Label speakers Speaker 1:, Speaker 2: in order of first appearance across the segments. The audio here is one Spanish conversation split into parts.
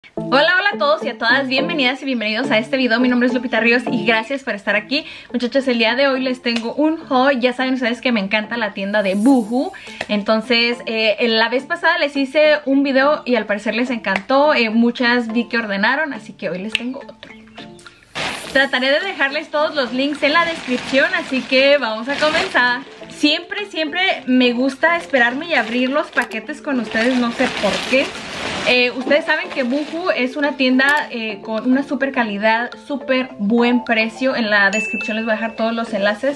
Speaker 1: Hola, hola a todos y a todas, bienvenidas y bienvenidos a este video. Mi nombre es Lupita Ríos y gracias por estar aquí. Muchachos, el día de hoy les tengo un haul. Ya saben ustedes que me encanta la tienda de Boohoo. Entonces, la vez pasada les hice un video y al parecer les encantó. Muchas vi que ordenaron, así que hoy les tengo otro. Trataré de dejarles todos los links en la descripción, así que vamos a comenzar. Siempre me gusta esperarme y abrir los paquetes con ustedes, no sé por qué. Ustedes saben que Boohoo es una tienda con una super calidad, súper buen precio. En la descripción les voy a dejar todos los enlaces.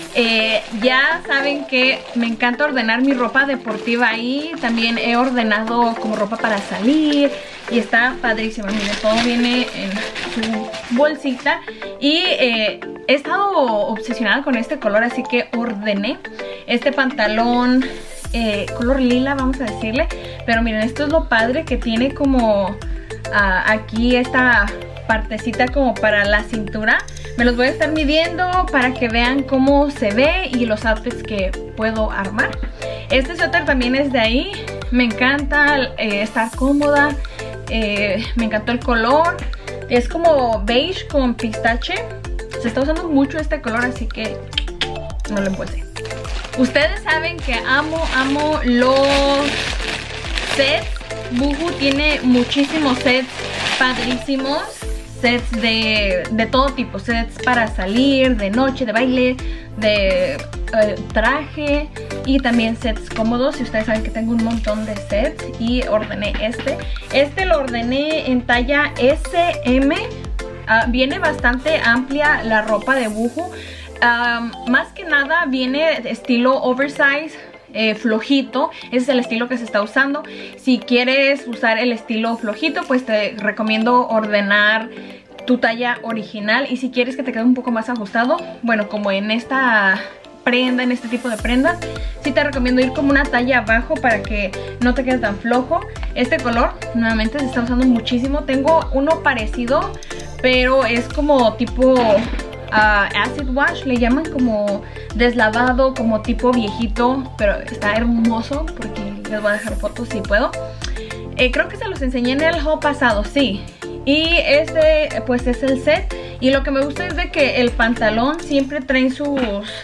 Speaker 1: Ya saben que me encanta ordenar mi ropa deportiva ahí. También he ordenado como ropa para salir y está padrísimo. Miren, todo viene en su bolsita. Y he estado obsesionada con este color, así que ordené este pantalón color lila, vamos a decirle. Pero miren, esto es lo padre, que tiene como aquí esta partecita como para la cintura. Me los voy a estar midiendo para que vean cómo se ve y los outfits que puedo armar. Este suéter también es de ahí. Me encanta, está cómoda. Me encantó el color. Es como beige con pistache. Se está usando mucho este color, así que no lo empecé. Ustedes saben que amo los sets. Boohoo tiene muchísimos sets padrísimos. Sets de todo tipo. Sets para salir, de noche, de baile, de traje. Y también sets cómodos. Y ustedes saben que tengo un montón de sets. Y ordené este. Este lo ordené en talla SM. Viene bastante amplia la ropa de Boohoo. Más que nada viene estilo oversize, flojito. Ese es el estilo que se está usando. Si quieres usar el estilo flojito, pues te recomiendo ordenar tu talla original. Y si quieres que te quede un poco más ajustado, bueno, como en esta prenda, en este tipo de prendas, sí te recomiendo ir como una talla abajo para que no te quede tan flojo. Este color nuevamente se está usando muchísimo. Tengo uno parecido, pero es como tipo acid wash, le llaman, como deslavado, como tipo viejito, pero está hermoso. Porque les voy a dejar fotos si puedo. Creo que se los enseñé en el haul pasado, sí. Y este pues es el set. Y lo que me gusta es de que el pantalón siempre trae sus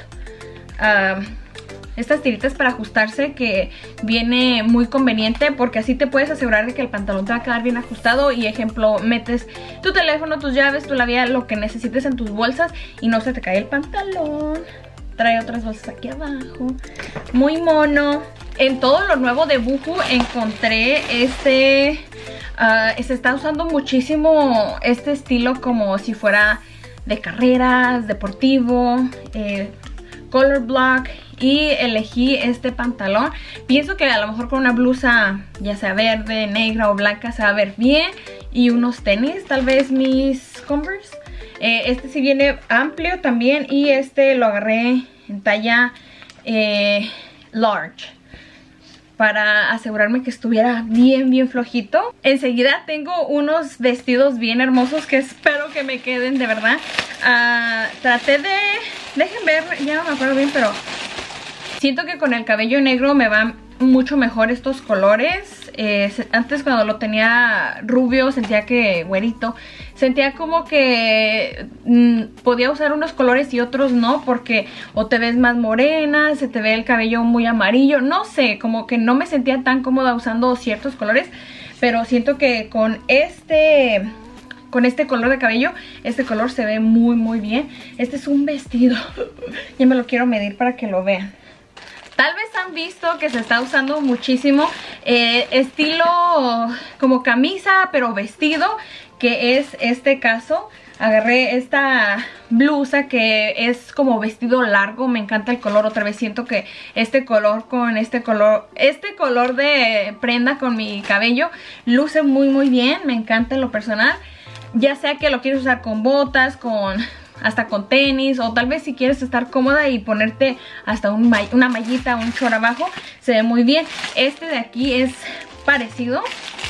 Speaker 1: estas tiritas para ajustarse, que viene muy conveniente, porque así te puedes asegurar de que el pantalón te va a quedar bien ajustado. Y ejemplo, metes tu teléfono, tus llaves, tu labial, lo que necesites en tus bolsas y no se te cae el pantalón. Trae otras bolsas aquí abajo. Muy mono. En todo lo nuevo de Boohoo encontré se está usando muchísimo este estilo, como si fuera de carreras, deportivo, color block. Y elegí este pantalón. Pienso que a lo mejor con una blusa, ya sea verde, negra o blanca, se va a ver bien. Y unos tenis, tal vez mis Converse. Este sí viene amplio también. Y este lo agarré en talla large, para asegurarme que estuviera bien flojito. Enseguida tengo unos vestidos bien hermosos que espero que me queden de verdad. Traté de... Dejen ver, ya no me acuerdo bien, pero siento que con el cabello negro me van mucho mejor estos colores. Antes, cuando lo tenía rubio, sentía que güerito, sentía como que podía usar unos colores y otros no, porque o te ves más morena, se te ve el cabello muy amarillo, no sé, como que no me sentía tan cómoda usando ciertos colores. Pero siento que con este color de cabello, este color se ve muy bien. Este es un vestido. Ya me lo quiero medir para que lo vean. Tal vez han visto que se está usando muchísimo estilo como camisa, pero vestido, que es este caso. Agarré esta blusa que es como vestido largo. Me encanta el color. Otra vez siento que este color con este color de prenda con mi cabello luce muy bien. Me encanta en lo personal. Ya sea que lo quieres usar con botas, hasta con tenis, o tal vez si quieres estar cómoda y ponerte hasta una mallita, un short abajo, se ve muy bien. Este de aquí es parecido.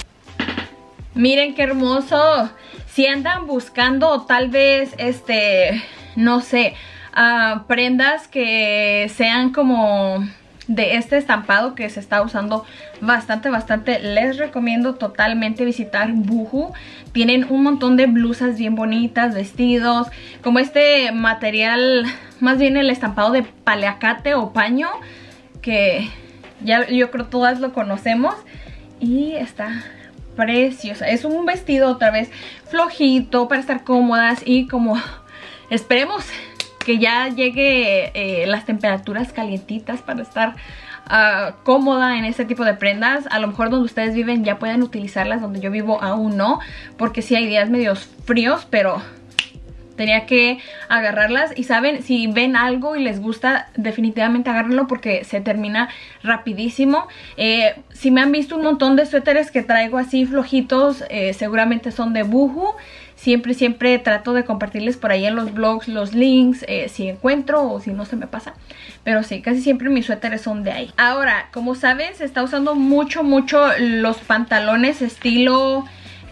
Speaker 1: Miren qué hermoso. Si andan buscando tal vez no sé, prendas que sean como de este estampado que se está usando bastante. Les recomiendo totalmente visitar Boohoo. Tienen un montón de blusas bien bonitas, vestidos, como este material, más bien el estampado de paliacate o paño, que ya yo creo todas lo conocemos, y está preciosa. Es un vestido otra vez flojito para estar cómodas, y como esperemos que ya llegue las temperaturas calientitas para estar cómoda en este tipo de prendas. A lo mejor donde ustedes viven ya pueden utilizarlas, donde yo vivo aún no, porque sí hay días medios fríos, pero tenía que agarrarlas. Y saben, si ven algo y les gusta, definitivamente agárrenlo porque se termina rapidísimo. Si me han visto un montón de suéteres que traigo así flojitos, seguramente son de Boohoo. Siempre trato de compartirles por ahí en los blogs los links, si encuentro o si no se me pasa. Pero sí, casi siempre mis suéteres son de ahí. Ahora, como saben, se está usando mucho los pantalones estilo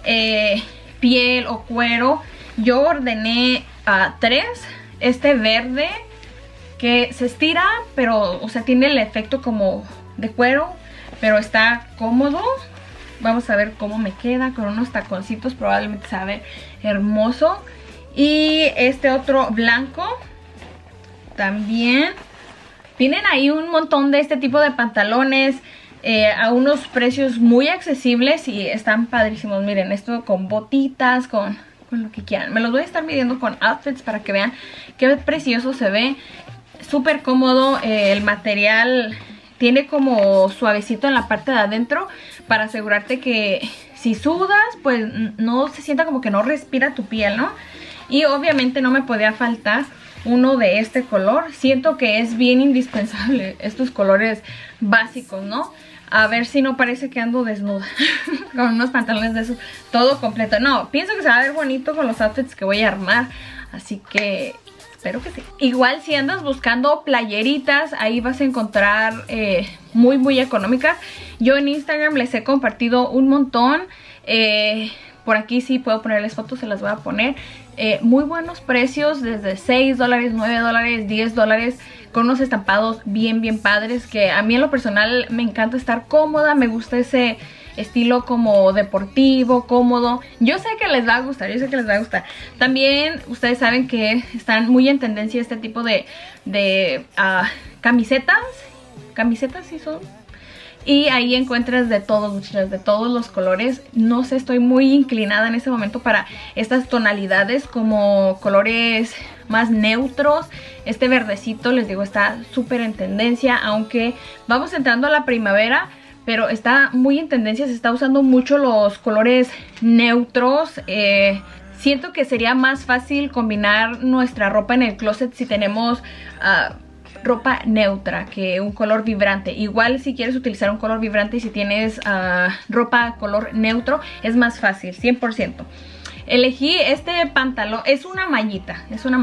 Speaker 1: piel o cuero. Yo ordené 3. Este verde que se estira, pero, o sea, tiene el efecto como de cuero, pero está cómodo. Vamos a ver cómo me queda con unos taconcitos, probablemente se va a ver hermoso. Y este otro blanco también. Tienen ahí un montón de este tipo de pantalones a unos precios muy accesibles y están padrísimos. Miren, esto con botitas, con lo que quieran. Me los voy a estar midiendo con outfits para que vean qué precioso se ve. Súper cómodo, el material tiene como suavecito en la parte de adentro para asegurarte que si sudas, pues no se sienta como que no respira tu piel, ¿no? Y obviamente no me podía faltar uno de este color. Siento que es bien indispensable estos colores básicos, ¿no? A ver si no parece que ando desnuda con unos pantalones de esos, todo completo. No, pienso que se va a ver bonito con los outfits que voy a armar, así que espero que sí. Igual si andas buscando playeritas, ahí vas a encontrar muy económicas. Yo en Instagram les he compartido un montón. Por aquí sí puedo ponerles fotos, se las voy a poner. Muy buenos precios, desde $6, $9, $10, con unos estampados bien padres, que a mí en lo personal me encanta estar cómoda. Me gusta ese estilo como deportivo, cómodo. Yo sé que les va a gustar, También ustedes saben que están muy en tendencia este tipo de camisetas. Camisetas sí son. Y ahí encuentras de todos, muchachas, de todos los colores. No sé, estoy muy inclinada en este momento para estas tonalidades, como colores más neutros. Este verdecito, les digo, está súper en tendencia, aunque vamos entrando a la primavera, pero está muy en tendencia. Se está usando mucho los colores neutros. Siento que sería más fácil combinar nuestra ropa en el closet si tenemos ropa neutra que un color vibrante. Igual si quieres utilizar un color vibrante y si tienes ropa color neutro, es más fácil, 100%. Elegí este pantalón, es una mallita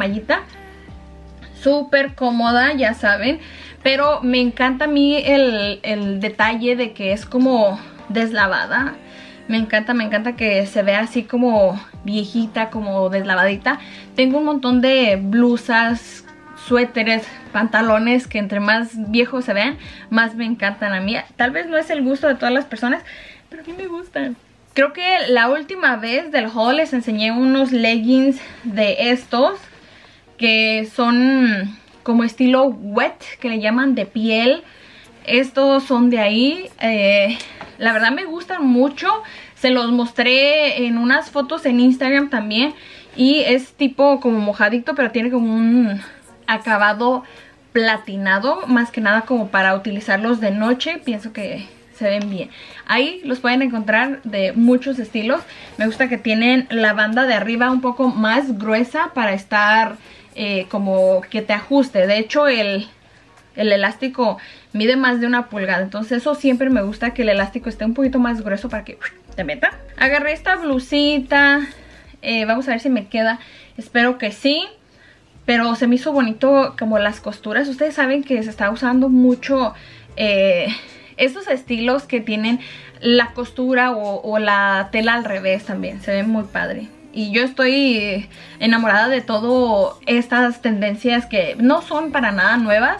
Speaker 1: súper cómoda, ya saben, pero me encanta a mí el detalle de que es como deslavada. Me encanta que se vea así como viejita, como deslavadita. Tengo un montón de blusas, suéteres, pantalones que entre más viejos se vean, más me encantan a mí. Tal vez no es el gusto de todas las personas, pero a mí me gustan. Creo que la última vez del haul les enseñé unos leggings de estos que son como estilo wet, que le llaman de piel. Estos son de ahí. La verdad me gustan mucho. Se los mostré en unas fotos en Instagram también. Y es tipo como mojadito, pero tiene como un acabado platinado, más que nada como para utilizarlos de noche. Pienso que se ven bien. Ahí los pueden encontrar de muchos estilos. Me gusta que tienen la banda de arriba un poco más gruesa para estar como que te ajuste. De hecho el elástico mide más de 1 pulgada, entonces eso siempre me gusta, que el elástico esté un poquito más grueso para que te meta. Agarré esta blusita, vamos a ver si me queda, espero que sí. Pero se me hizo bonito como las costuras. Ustedes saben que se está usando mucho estos estilos que tienen la costura o la tela al revés también. Se ve muy padre. Y yo estoy enamorada de todas estas tendencias que no son para nada nuevas,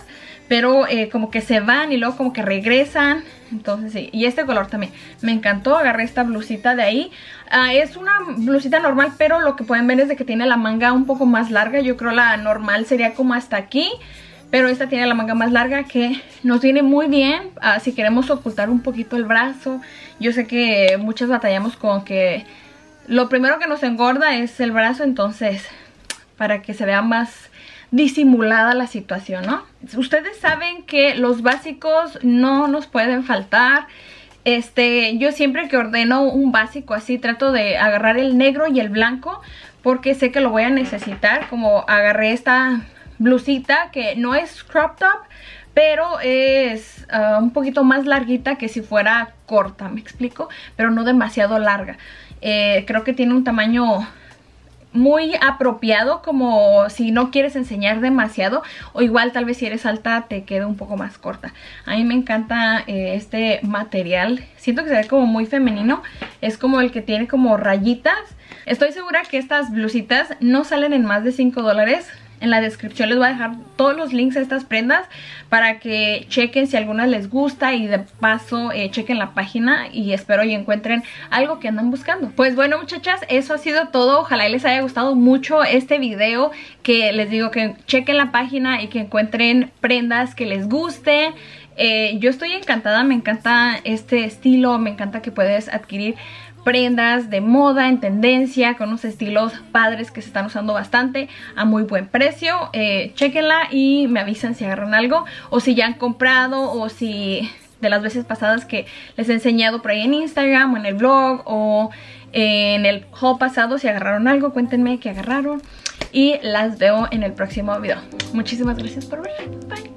Speaker 1: pero como que se van y luego como que regresan. Entonces sí, y este color también me encantó. Agarré esta blusita de ahí. Es una blusita normal, pero lo que pueden ver es de que tiene la manga un poco más larga. Yo creo la normal sería como hasta aquí, pero esta tiene la manga más larga, que nos viene muy bien si queremos ocultar un poquito el brazo. Yo sé que muchas batallamos con que lo primero que nos engorda es el brazo, entonces para que se vea más disimulada la situación, ¿no? Ustedes saben que los básicos no nos pueden faltar. Yo siempre que ordeno un básico así trato de agarrar el negro y el blanco, porque sé que lo voy a necesitar. Como agarré esta blusita que no es crop top, pero es un poquito más larguita que si fuera corta, ¿me explico? Pero no demasiado larga. Creo que tiene un tamaño muy apropiado, como si no quieres enseñar demasiado, o igual tal vez si eres alta te quede un poco más corta. A mí me encanta este material, siento que se ve como muy femenino, es como el que tiene como rayitas. Estoy segura que estas blusitas no salen en más de $5. En la descripción les voy a dejar todos los links a estas prendas para que chequen si alguna les gusta, y de paso chequen la página y espero y encuentren algo que andan buscando. Pues bueno, muchachas, eso ha sido todo. Ojalá les haya gustado mucho este video, que les digo que chequen la página y que encuentren prendas que les gusten. Yo estoy encantada, me encanta este estilo, me encanta que puedes adquirir prendas de moda en tendencia con unos estilos padres que se están usando bastante a muy buen precio. Chequenla y me avisan si agarran algo, o si ya han comprado, o si de las veces pasadas que les he enseñado por ahí en Instagram o en el blog o en el haul pasado, si agarraron algo, cuéntenme qué agarraron y las veo en el próximo video. Muchísimas gracias por ver. Bye.